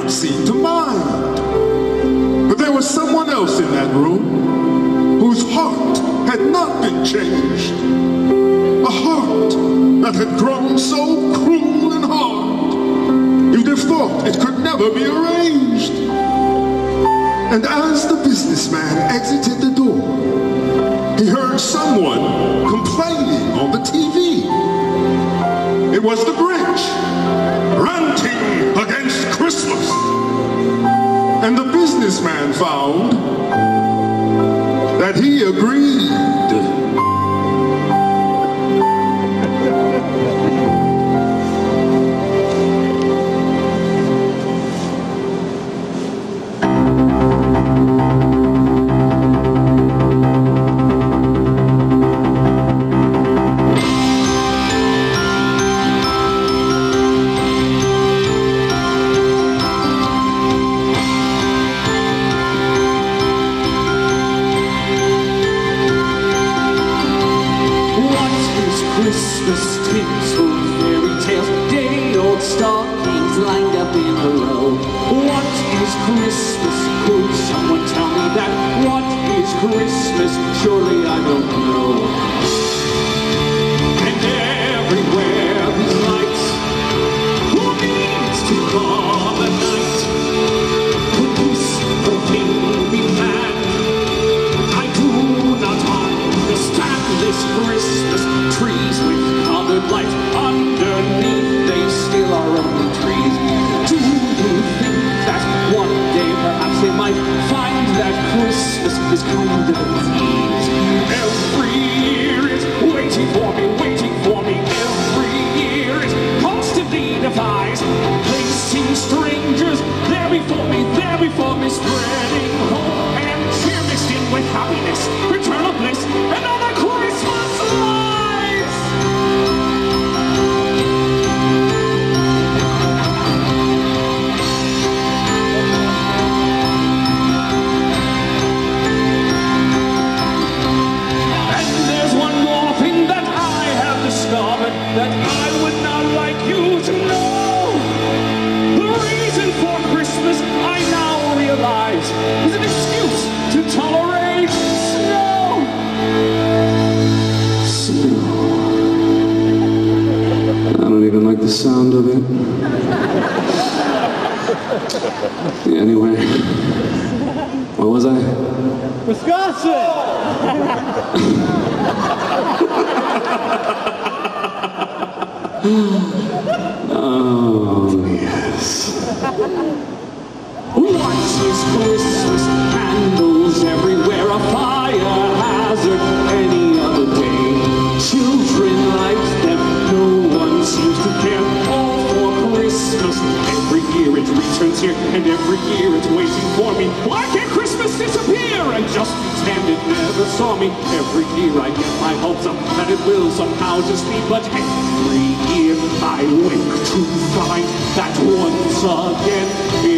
not seem to mind. But there was someone else in that room whose heart had not been changed. A heart that had grown so cruel and hard, you'd have thought it could never be arranged. And as the businessman exited the door, he heard someone complaining on the TV. It was the Grinch, ranting against Christmas. And the businessman found that he agreed. Christmas tinsel, fairy tales, day-old stockings lined up in a row. What is Christmas? Could someone tell me that? What is Christmas? Surely I don't know. And everywhere these lights, who needs to come at night? Could this the thing be planned? I do not understand this Christmas. Trees with colored lights underneath, they still are only trees. Do you think that one day perhaps they might find that Christmas is kind of easy? Every year it's waiting for me, waiting for me. Every year it constantly defies, placing strangers there before me, spreading hope and cheer mixed in with happiness, eternal bliss, and other Christmas lights. And there's one more thing that I have discovered that I would not like you to know. The reason for Christmas, I now realize, is an excuse to tolerate snow. I don't even like the sound of it. Anyway, where was I? Wisconsin! Oh, yes. What is Christmas? Candles everywhere, a fire hazard any other day. Children light them, no one seems to care. All for Christmas, every year it returns here, and every year it's waiting for me. Why can't Christmas disappear and just pretend it never saw me? Every year I get my hopes up that it will somehow just be, but every year I wake to find that once again